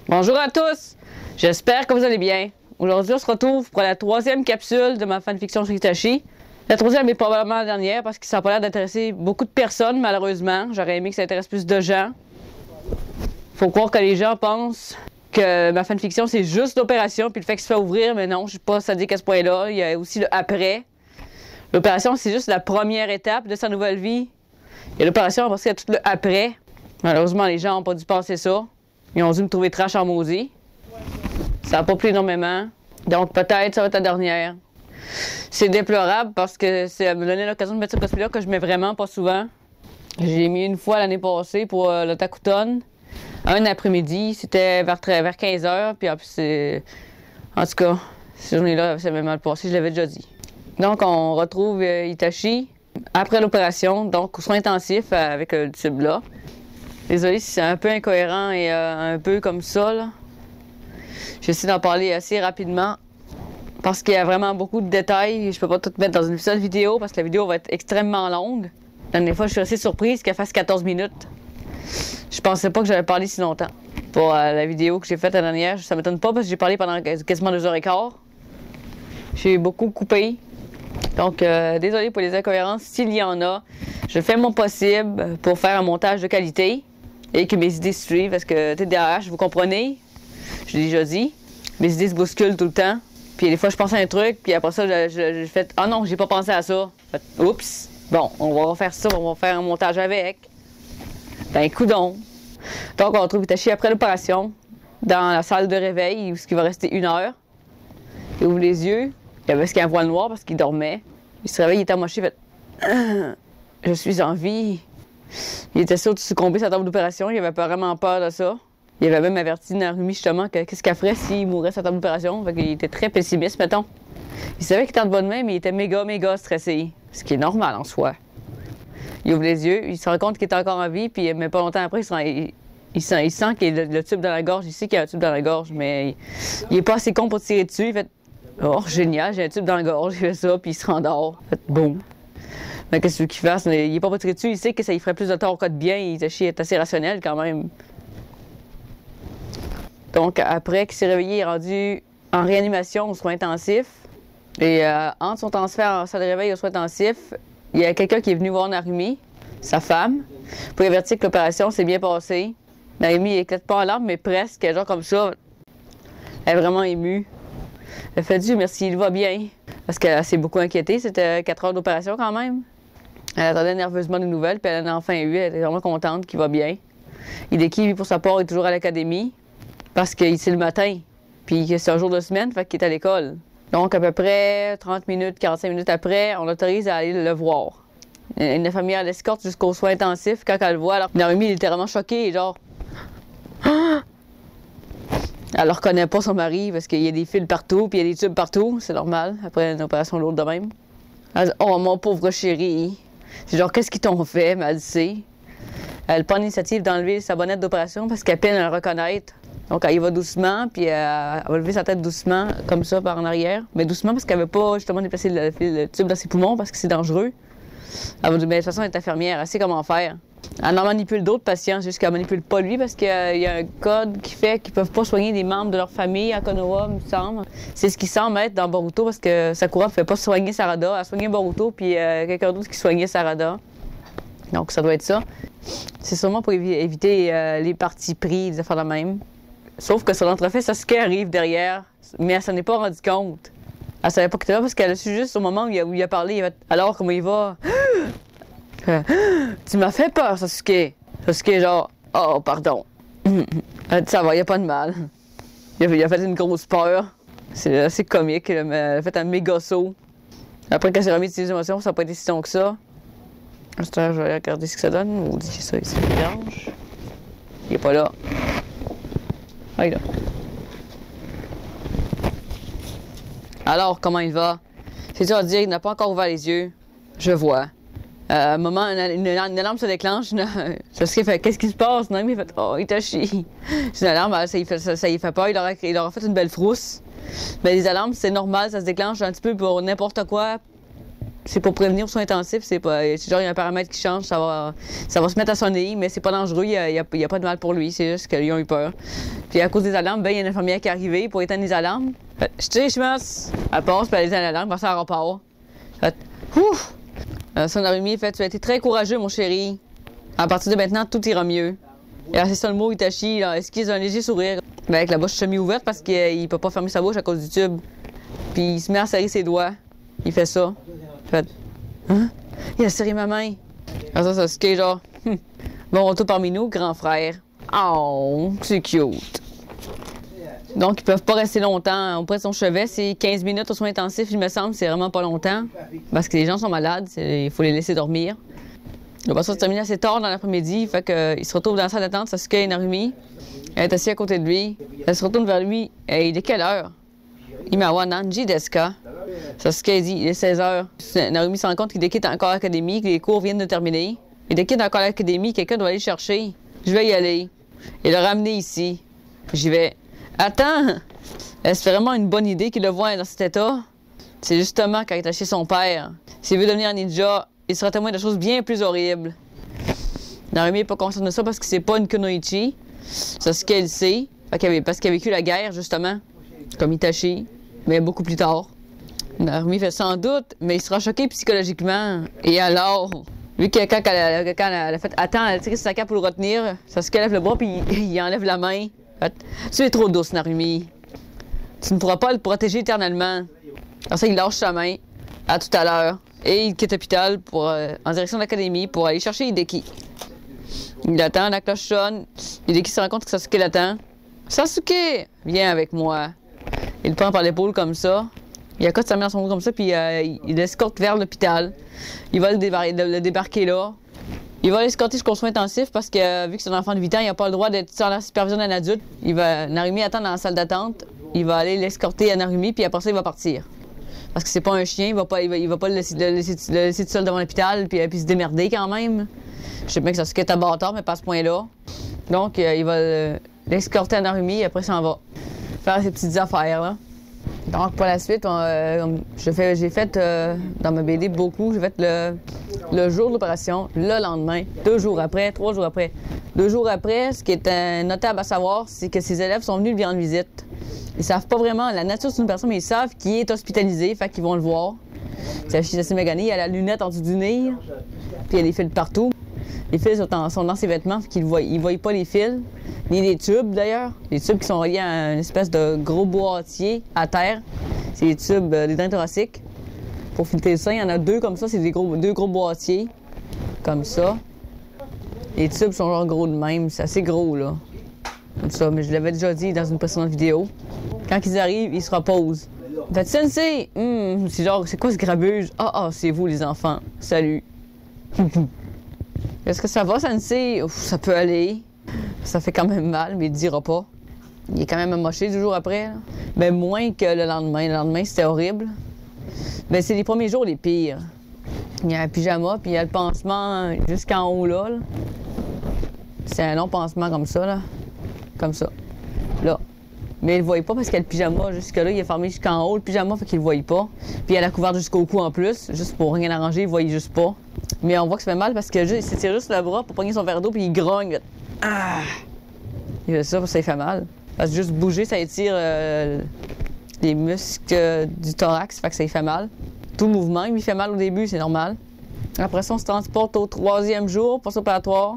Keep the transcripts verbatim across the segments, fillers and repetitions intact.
Bonjour à tous, j'espère que vous allez bien. Aujourd'hui, on se retrouve pour la troisième capsule de ma fanfiction sur Hitachi. La troisième est probablement la dernière parce que ça n'a pas l'air d'intéresser beaucoup de personnes, malheureusement. J'aurais aimé que ça intéresse plus de gens. Faut croire que les gens pensent que ma fanfiction, c'est juste l'opération puis le fait qu'il se fait ouvrir, mais non, je suis pas sadique à ce point-là. Il y a aussi le après. L'opération, c'est juste la première étape de sa nouvelle vie. Et l'opération, parce qu'il y a tout le après. Malheureusement, les gens n'ont pas dû penser ça. Ils ont dû me trouver trash en maudit. Ça n'a pas plu énormément. Donc peut-être ça va être la dernière. C'est déplorable parce que ça me donnait l'occasion de mettre ce cosplay-là que je mets vraiment pas souvent. J'ai mis une fois l'année passée pour euh, le Takuton. Un après-midi, c'était vers, vers quinze heures. Puis en plus, c'est. En tout cas, cette journée-là, ça m'est mal passé, je l'avais déjà dit. Donc on retrouve euh, Hitachi après l'opération, donc aux soins intensifs euh, avec le tube-là. Désolée si c'est un peu incohérent et euh, un peu comme ça, là. J'essaie d'en parler assez rapidement parce qu'il y a vraiment beaucoup de détails. Je peux pas tout mettre dans une seule vidéo parce que la vidéo va être extrêmement longue. La dernière fois, je suis assez surprise qu'elle fasse quatorze minutes. Je pensais pas que j'allais parler si longtemps. Pour euh, la vidéo que j'ai faite la dernière, ça m'étonne pas parce que j'ai parlé pendant quasiment deux heures et quart. J'ai beaucoup coupé. Donc, euh, désolé pour les incohérences. S'il y en a, je fais mon possible pour faire un montage de qualité et que mes idées suivent parce que T D A H, vous comprenez? Je l'ai déjà dit. Mes idées se bousculent tout le temps. Puis des fois, je pense à un truc, puis après ça, je, je, je fais « Ah non, j'ai pas pensé à ça. » Oups! Bon, on va refaire ça, on va faire un montage avec. Ben, coudonc. Donc, on retrouve Hitachi après l'opération, dans la salle de réveil, où il va rester une heure. Il ouvre les yeux. Il avait ce qu'il y a un voile noir parce qu'il dormait. Il se réveille, il était amoché, il fait « Je suis en vie. » Il était sûr de succomber à sa table d'opération, il avait vraiment peur de ça. Il avait même averti Narumi justement que qu'est-ce qu'elle ferait s'il mourait à sa table d'opération. Fait qu'il était très pessimiste, mettons. Il savait qu'il était de bonne main, mais il était méga, méga stressé. Ce qui est normal en soi. Il ouvre les yeux, il se rend compte qu'il était encore en vie, puis mais pas longtemps après, il, se rend, il, il sent, il sent qu'il a le, le tube dans la gorge. Il sait qu'il y a un tube dans la gorge, mais il, il est pas assez con pour tirer dessus. Il fait « Oh, génial, j'ai un tube dans la gorge. » Il fait ça, puis il se rendort. Il fait « Boum. » Mais qu'est-ce qu'il fasse? Il n'est pas pour tirer dessus, il sait que ça lui ferait plus de tort que de bien. Hitachi est assez rationnel quand même. Donc, après qu'il s'est réveillé, il est rendu en réanimation aux soins intensifs. Et euh, entre son transfert en salle de réveil aux soins intensifs, il y a quelqu'un qui est venu voir Narumi, sa femme, pour lui avertir que l'opération s'est bien passée. Narumi éclate pas en larmes, mais presque, genre comme ça. Elle est vraiment émue. Elle fait Dieu merci, il va bien. Parce qu'elle s'est beaucoup inquiétée, c'était quatre heures d'opération quand même. Elle attendait nerveusement des nouvelles, puis elle en a enfin eu, elle était vraiment contente qu'il va bien. Hideki, lui, pour sa part, est toujours à l'académie. Parce que c'est le matin, puis c'est un jour de semaine, fait qu'il est à l'école. Donc, à peu près trente minutes, quarante-cinq minutes après, on l'autorise à aller le voir. Une infirmière l'escorte jusqu'aux soins intensifs quand elle le voit. Alors, Narumi est littéralement choqué, genre... Elle ne reconnaît pas son mari parce qu'il y a des fils partout, puis il y a des tubes partout. C'est normal, après une opération lourde de même. Elle dit « Oh, mon pauvre chéri! » C'est genre « Qu'est-ce qu'ils t'ont fait? » Mais elle sait. Elle prend l'initiative d'enlever sa bonnette d'opération parce qu'elle peine à le reconnaître. Donc, elle y va doucement, puis elle va lever sa tête doucement, comme ça, par en arrière. Mais doucement, parce qu'elle ne veut pas, justement, déplacer le, le tube dans ses poumons, parce que c'est dangereux. Elle va dire, mais de toute façon, elle est infirmière, elle sait comment faire. Elle en manipule d'autres patients, juste qu'elle ne manipule pas lui, parce qu'il y a un code qui fait qu'ils ne peuvent pas soigner des membres de leur famille à Konoha, il me semble. C'est ce qui semble être dans Boruto, parce que Sakura ne fait pas soigner Sarada. Elle soignait Boruto, puis euh, quelqu'un d'autre qui soignait Sarada. Donc, ça doit être ça. C'est sûrement pour évi éviter euh, les parties pris, des affaires de même. Sauf que sur l'entrefait, Sasuke arrive derrière, mais elle s'en est pas rendu compte. Elle savait pas qu'il était là parce qu'elle a su juste au moment où il a, où il a parlé. Il a fait, alors, comment il va? Tu m'as fait peur, Sasuke. Sasuke, genre, oh, pardon. Elle dit, ça va, il n'y a pas de mal. Il a, il a fait une grosse peur. C'est assez comique. Elle a fait un méga saut. Après qu'elle s'est remise de ses émotions, ça n'a pas été si long que ça. Je vais regarder ce que ça donne. Ou dit ça ici, mélange. Il n'est pas là. Ah, il est là. Alors, comment il va? C'est dur à dire, il n'a pas encore ouvert les yeux. Je vois. Euh, un moment, une, une, une alarme se déclenche. Sasuke fait, qu'est-ce qui se passe? Non, mais il fait, oh, Hitachi. C'est une alarme, ça, il fait, ça, ça il fait peur, il aura, il aura fait une belle frousse. Mais les alarmes, c'est normal, ça se déclenche un petit peu pour n'importe quoi. C'est pour prévenir aux soins intensifs. C'est pas, c'est genre, il y a un paramètre qui change, ça va, ça va se mettre à sonner, mais c'est pas dangereux, il n'y a, a, a pas de mal pour lui, c'est juste qu'ils ont eu peur. Puis à cause des alarmes, ben, il y a une infirmière qui est arrivée pour éteindre les alarmes. Fait, je sais, je pense, elle passe, puis elle éteint l'alarme, puis ça repart. Fait, ouf! Son Narumi, fait, tu as été très courageux, mon chéri. À partir de maintenant, tout ira mieux. Et c'est ça le mot, Itachi, là, esquisse un léger sourire. Ben, avec la bouche semi-ouverte parce qu'il peut pas fermer sa bouche à cause du tube. Puis il se met à serrer ses doigts. Il fait ça. Fait, hein? Il a serré ma main. Alors ça, Sasuke, genre, hm. Bon retour parmi nous, grand frère. Oh, c'est cute. Donc, ils peuvent pas rester longtemps auprès de son chevet. C'est quinze minutes aux soins intensifs, il me semble. C'est vraiment pas longtemps. Parce que les gens sont malades. Il faut les laisser dormir. Le passage se termine assez tard dans l'après-midi. Fait qu'il se retrouve dans la salle d'attente. Sasuke et Narumi. Elle est assise à côté de lui. Elle se retourne vers lui. Hey, il est quelle heure? Imawa Nanji Deska. Sasuke dit, il est seize heures. Narumi se rend compte qu'il quitte encore l'académie, que les cours viennent de terminer. Il quitte encore l'académie, quelqu'un doit aller chercher. Je vais y aller. Et le ramener ici. J'y vais. Attends! Est-ce vraiment une bonne idée qu'il le voie dans cet état? C'est justement quand il est chez son père. S'il veut devenir un ninja, il sera témoin de choses bien plus horribles. Narumi n'est pas conscient de ça parce que c'est pas une kunoichi. C'est ce qu'elle sait. Parce qu'il a vécu la guerre, justement. Comme Itachi, mais beaucoup plus tard. Narumi fait sans doute, mais il sera choqué psychologiquement. Et alors, vu que quand elle, quand elle a fait attends, elle a tiré sa cape pour le retenir, Sasuke lève le bras puis il, il enlève la main. Fait, tu es trop douce, Narumi. Tu ne pourras pas le protéger éternellement. Alors ça, il lâche sa main. À tout à l'heure. Et il quitte l'hôpital pour, euh, en direction de l'académie pour aller chercher Hideki. Il attend, la cloche sonne. Hideki se rend compte que Sasuke l'attend. Sasuke, viens avec moi. Il le prend par l'épaule comme ça. Il accote sa main dans son dos comme ça, puis euh, il l'escorte vers l'hôpital. Il va le, débar le débarquer là. Il va l'escorter jusqu'aux soins intensifs parce que, euh, vu que c'est un enfant de huit ans, il n'a pas le droit d'être sans la supervision d'un adulte. Il va, Narumi attend dans la salle d'attente. Il va aller l'escorter à Narumi, puis après ça, il va partir. Parce que c'est pas un chien, il va pas, il va, il va pas le, laisser, le, laisser, le laisser tout seul devant l'hôpital, puis, puis se démerder quand même. Je sais bien que Sasuke est à bâtard, mais pas à ce point-là. Donc, euh, il va l'escorter à Narumi, et après, ça en va faire ses petites affaires, là. Donc, pour la suite, euh, j'ai fait, fait euh, dans ma B D beaucoup. J'ai fait le, le jour de l'opération, le lendemain, deux jours après, trois jours après. Deux jours après, ce qui est euh, notable à savoir, c'est que ses élèves sont venus lui rendre visite. Ils savent pas vraiment la nature d'une personne, mais ils savent qu'il est hospitalisé, fait qu'ils vont le voir. Sa fille assez méganée, il a la lunette en dessous du nez, puis il y a des fils partout. Les fils sont dans, sont dans ses vêtements, fait qu'il voit, il voit pas les fils, ni les tubes d'ailleurs. Les tubes qui sont reliés à une espèce de gros boîtier à terre. C'est les tubes euh, des drains thoraciques. Pour filtrer le sang, il y en a deux comme ça, c'est des gros, deux gros boîtiers, comme ça. Les tubes sont genre gros de même, c'est assez gros là. Comme ça, mais je l'avais déjà dit dans une précédente vidéo. Quand ils arrivent, ils se reposent. Fait Sensei, hum, c'est genre, c'est quoi ce grabuge? Ah, ah, c'est vous les enfants. Salut. Est-ce que ça va, Sensei? Ouf, ça peut aller. Ça fait quand même mal, mais il ne dira pas. Il est quand même amoché du jour après. Là. Ben, moins que le lendemain. Le lendemain, c'était horrible. Ben, c'est les premiers jours les pires. Il y a un pyjama, puis il y a le pansement jusqu'en haut là. là. C'est un long pansement comme ça, là. Comme ça. Là. Mais il ne le voyait pas parce qu'il y a le pyjama jusque-là. Il est fermé jusqu'en haut, le pyjama, fait qu'il ne le voyait pas. Puis il y a la couverte jusqu'au cou en plus, juste pour rien arranger, il ne voyait juste pas. Mais on voit que ça fait mal parce qu'il s'étire juste le bras pour pogner son verre d'eau, puis il grogne. Ah! Il fait ça parce que ça lui fait mal. Parce que juste bouger, ça étire euh, les muscles du thorax, fait que ça lui fait mal. Tout mouvement, il lui fait mal au début, c'est normal. Après ça, on se transporte au troisième jour, post-opératoire.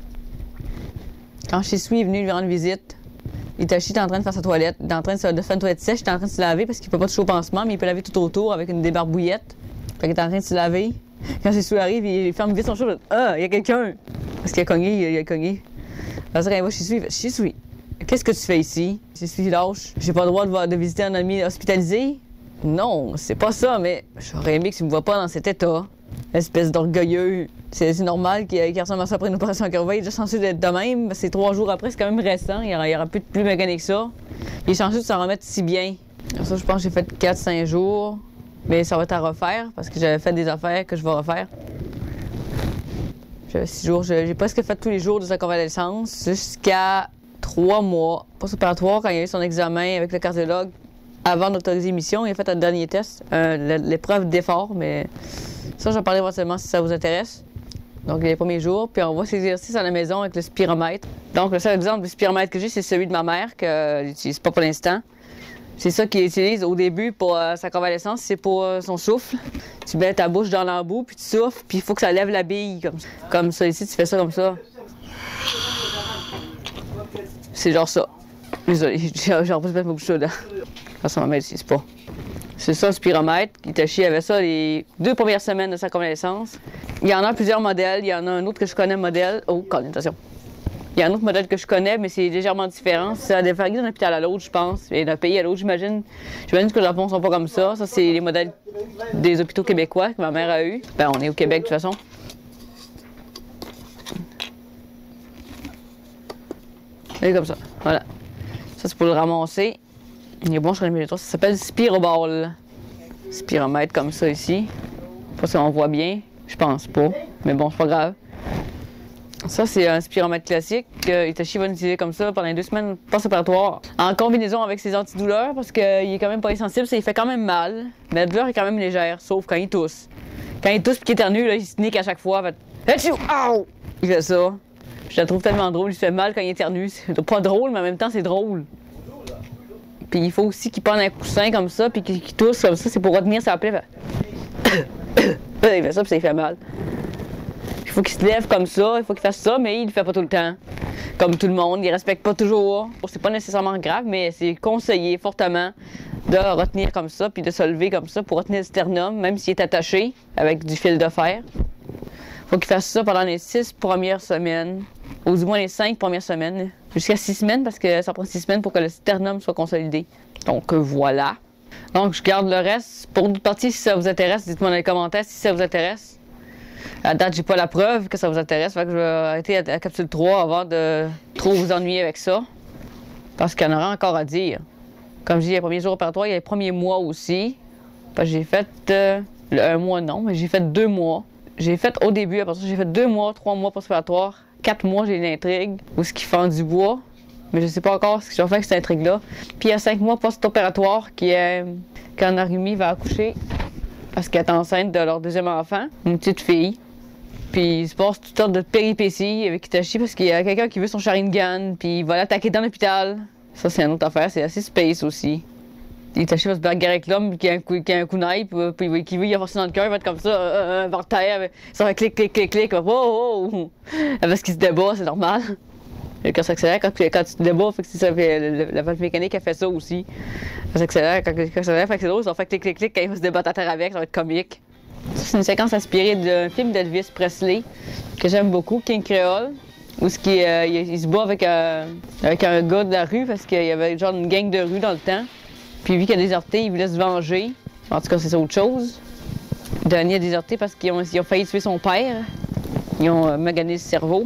Quand Shisui est venu lui rendre visite, Itachi est en train de faire sa toilette. Il est en train de, se, de faire une toilette sèche, il est en train de se laver parce qu'il peut pas toucher au pansement, mais il peut laver tout autour avec une débarbouillette. Fait qu'il est en train de se laver. Quand Shisui arrive, il ferme vite son cheveu. Ah, il y a quelqu'un! Parce qu'il a cogné, il a cogné. Parce que quand il voit Shisui, il fait Shisui, qu'est-ce que tu fais ici? Shisui lâche. J'ai pas le droit de, de visiter un ami hospitalisé? Non, c'est pas ça, mais j'aurais aimé que tu me vois pas dans cet état. Espèce d'orgueilleux. C'est normal qu'il qu ressemble à ça après une opération à cœur. Il est déjà censé être de même. C'est trois jours après, c'est quand même récent. Il n'y aura, aura plus, plus mécanique que ça. Il est censé de s'en remettre si bien. Alors ça, je pense que j'ai fait quatre cinq jours. Mais ça va être à refaire parce que j'avais fait des affaires que je vais refaire. J'avais six jours. J'ai presque fait tous les jours de sa convalescence jusqu'à trois mois. Post-opératoire, quand il a eu son examen avec le cardiologue, avant d'autoriser l'émission, il a fait un dernier test, euh, l'épreuve d'effort, mais Ça, j'en parlerai éventuellement si ça vous intéresse. Donc, les premiers jours. Puis, on voit ces exercices à la maison avec le spiromètre. Donc, le seul exemple de spiromètre que j'ai, c'est celui de ma mère, qu'elle n'utilise pas pour l'instant. C'est ça qu'il utilise au début pour euh, sa convalescence, c'est pour euh, son souffle. Tu mets ta bouche dans l'embout, puis tu souffles, puis il faut que ça lève la bille, comme ça. Comme ça, ici, tu fais ça comme ça. C'est genre ça. Désolé, j'ai envie de mettre ma bouche là. Ça, ma mère n'utilise pas. C'est ça, le spiromètre. Hitachi avait ça les deux premières semaines de sa convalescence. Il y en a plusieurs modèles. Il y en a un autre que je connais, modèle. Oh, attention. Il y a un autre modèle que je connais, mais c'est légèrement différent. Ça varie d'un hôpital à l'autre, je pense. Et d'un pays à l'autre, j'imagine. J'imagine que le Japon ne sont pas comme ça. Ça, c'est les modèles des hôpitaux québécois que ma mère a eu. Ben, on est au Québec, de toute façon. Et comme ça. Voilà. Ça, c'est pour le ramasser. Il est bon, je connais les trois. Ça s'appelle Spiroball. Spiromètre comme ça ici. Je sais pas si on voit bien. Je pense pas. Mais bon, c'est pas grave. Ça, c'est un spiromètre classique que Hitachi va utiliser comme ça pendant deux semaines post-opératoires. En combinaison avec ses antidouleurs, parce qu'il est quand même pas insensible, ça il fait quand même mal. Mais la douleur est quand même légère, sauf quand il tousse. Quand il tousse et qu'il éternue, là, il se nique à chaque fois. Fait... Ow! Il fait ça. Je la trouve tellement drôle. Il se fait mal quand il éternue. C'est pas drôle, mais en même temps, c'est drôle. Puis il faut aussi qu'il prenne un coussin comme ça, puis qu'il tousse comme ça, c'est pour retenir sa plaie. Il fait ça, puis ça il fait mal. Il faut qu'il se lève comme ça, il faut qu'il fasse ça, mais il le fait pas tout le temps. Comme tout le monde, il respecte pas toujours. C'est pas nécessairement grave, mais c'est conseillé fortement de retenir comme ça, puis de se lever comme ça pour retenir le sternum, même s'il est attaché avec du fil de fer. Il faut qu'il fasse ça pendant les six premières semaines, ou du moins les cinq premières semaines, jusqu'à six semaines, parce que ça prend six semaines pour que le sternum soit consolidé. Donc voilà. Donc je garde le reste. Pour d'autres parties, si ça vous intéresse, dites-moi dans les commentaires si ça vous intéresse. À date, j'ai pas la preuve que ça vous intéresse, fait que je vais arrêter à la capsule trois avant de trop vous ennuyer avec ça. Parce qu'il y en aura encore à dire. Comme je dis, les premiers jours opératoires, il y a les premiers mois aussi. J'ai fait euh, le un mois, non, mais j'ai fait deux mois. J'ai fait au début, après ça, j'ai fait deux mois, trois mois post-opératoire. Quatre mois, j'ai une intrigue où ce qui fend du bois. Mais je sais pas encore ce que je vais faire avec cette intrigue-là. Puis il y a cinq mois post-opératoire qui est quand Narumi va accoucher. Parce qu'elle est enceinte de leur deuxième enfant, une petite fille. Puis il se passe toutes sortes de péripéties avec Hitachi parce qu'il y a quelqu'un qui veut son Sharingan, puis il va l'attaquer dans l'hôpital. Ça, c'est une autre affaire, c'est assez space aussi. Hitachi va se bagarrer avec l'homme qui a un coup, qui a un kunai, puis, puis qui veut y avoir ça dans le cœur, il va être comme ça, euh, vers terre, ça va clic, clic, clic, clic, wow, wow, wow. Parce qu'il se débat, c'est normal. Quand ça accélère, quand, quand tu te débats, fait que ça fait, la valve mécanique a fait ça aussi. Ça s'accélère, quand, quand ça accélère, fait que c'est l'autre, ça va faire clic, clic, clic, quand il va se débattre à terre avec, ça va être comique. Ça, c'est une séquence inspirée d'un film d'Elvis Presley que j'aime beaucoup, King Creole, où ce qui, euh, il, il se bat avec, euh, avec un gars de la rue parce qu'il y avait genre une gang de rue dans le temps. Puis lui qui a déserté, il voulait se venger. En tout cas, c'est autre chose. Danny a déserté parce qu'ils ont, ils ont failli tuer son père. Ils ont euh, magané le cerveau.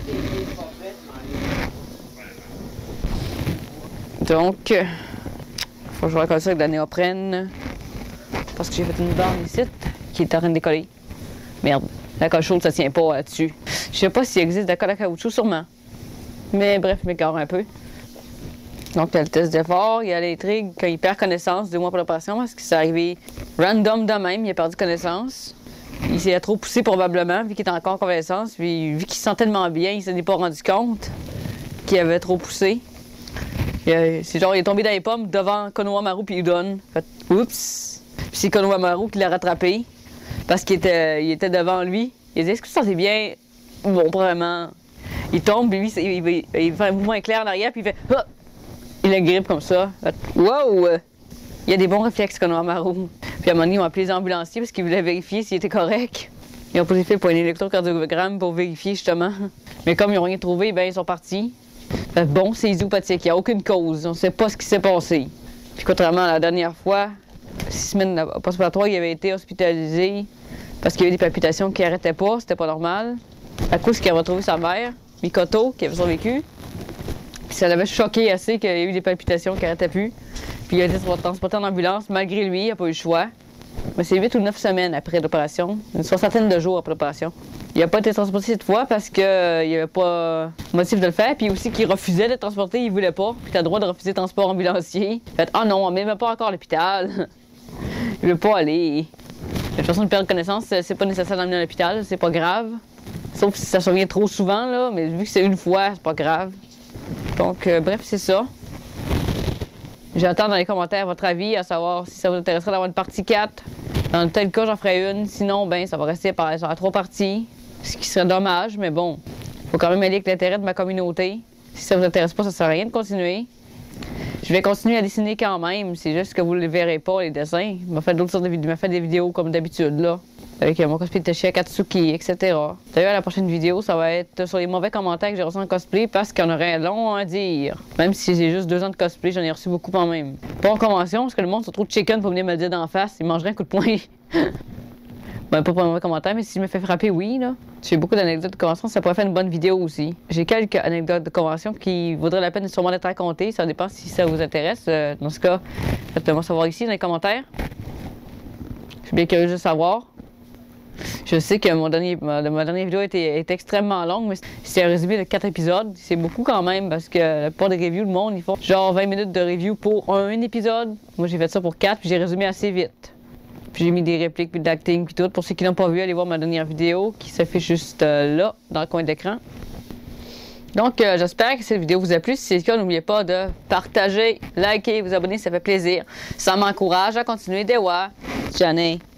Donc, euh, faut que je recolle ça avec de la néoprène. Parce que j'ai fait une barre ici qui est en train de décoller. Merde, la colle chaude, ça tient pas là-dessus. Je sais pas s'il existe de la colle à caoutchouc, sûrement. Mais bref, je m'écarte un peu. Donc, il y a le test d'effort, il y a l'intrigue quand il perd connaissance deux mois après l'opération, parce que c'est arrivé random de même, il a perdu connaissance. Il s'est trop poussé probablement, vu qu'il était encore en convalescence, puis vu qu'il se sentait tellement bien, il s'en est pas rendu compte qu'il avait trop poussé. C'est genre, il est tombé dans les pommes devant Konohamaru puis Udon. Fait, oups! Puis c'est Konohamaru qui l'a rattrapé, parce qu'il était, il était devant lui. Il a dit, est-ce que tu sentais bien? Bon, probablement. Il tombe, puis lui, il, il, il fait un mouvement éclair en arrière, puis il fait, ah! Il le grippe comme ça. Wow! Il y a des bons réflexes, Konohamaru. Puis à un moment donné, ils ont appelé les ambulanciers parce qu'ils voulaient vérifier s'il était correct. Ils ont posé fait pour un électrocardiogramme pour vérifier, justement. Mais comme ils n'ont rien trouvé, ben ils sont partis. Fait, bon, c'est idiopathique, il n'y a aucune cause. On ne sait pas ce qui s'est passé. Puis contrairement à la dernière fois, six semaines post-opératoire, il avait été hospitalisé parce qu'il y avait des palpitations qui n'arrêtaient pas, c'était pas normal. À cause qu'il a retrouvé sa mère, Mikoto, qui avait survécu. Puis ça l'avait choqué assez qu'il y a eu des palpitations qui n'arrêtaient plus. Puis il a été transporté en ambulance. Malgré lui, il n'a pas eu le choix. Mais c'est huit ou neuf semaines après l'opération, une soixantaine de jours après l'opération. Il n'a pas été transporté cette fois parce qu'il euh, n'y avait pas motif de le faire. Puis aussi qu'il refusait d'être transporté, il ne voulait pas. Puis tu as le droit de refuser le transport ambulancier. Fait, ah non, on ne met même pas encore à l'hôpital. Il ne veut pas aller. De toute façon, une perte de connaissance, c'est pas nécessaire d'emmener à l'hôpital, c'est pas grave. Sauf si ça survient trop souvent, là, mais vu que c'est une fois, c'est pas grave. Donc, euh, bref, c'est ça. J'attends dans les commentaires votre avis, à savoir si ça vous intéresserait d'avoir une partie quatre. Dans tel cas, j'en ferai une. Sinon, ben, ça va rester par, sur la trois parties. Ce qui serait dommage, mais bon. Faut quand même aller avec l'intérêt de ma communauté. Si ça vous intéresse pas, ça sert à rien de continuer. Je vais continuer à dessiner quand même. C'est juste que vous ne les verrez pas, les dessins. Il m'a fait d'autres sortes de vidéos. Il m'a fait des vidéos comme d'habitude, là. Avec mon cosplay de Tachi Akatsuki, et cetera. D'ailleurs, la prochaine vidéo, ça va être sur les mauvais commentaires que j'ai reçus en cosplay parce qu'il y en aurait long à dire. Même si j'ai juste deux ans de cosplay, j'en ai reçu beaucoup quand même. Pas en convention, parce que le monde se trouve chicken pour venir me le dire d'en face. Il mangerait un coup de poing. Ben, pas pour un mauvais commentaire, mais si je me fais frapper, oui, là. J'ai beaucoup d'anecdotes de convention, ça pourrait faire une bonne vidéo aussi. J'ai quelques anecdotes de convention qui vaudraient la peine sûrement d'être racontées. Ça dépend si ça vous intéresse. Euh, dans ce cas, faites-le-moi savoir ici dans les commentaires. Je suis bien curieux de savoir. Je sais que mon dernier, ma, ma dernière vidéo était, était extrêmement longue, mais c'est un résumé de quatre épisodes. C'est beaucoup quand même parce que la plupart des reviews, le monde, ils font genre vingt minutes de review pour un, un épisode. Moi, j'ai fait ça pour quatre, puis j'ai résumé assez vite. Puis j'ai mis des répliques, puis de l'acting, puis tout. Pour ceux qui n'ont pas vu, allez voir ma dernière vidéo qui s'affiche juste euh, là, dans le coin d'écran. Donc, euh, j'espère que cette vidéo vous a plu. Si c'est le cas, n'oubliez pas de partager, liker, vous abonner, ça fait plaisir. Ça m'encourage à continuer. Dewa, Janey.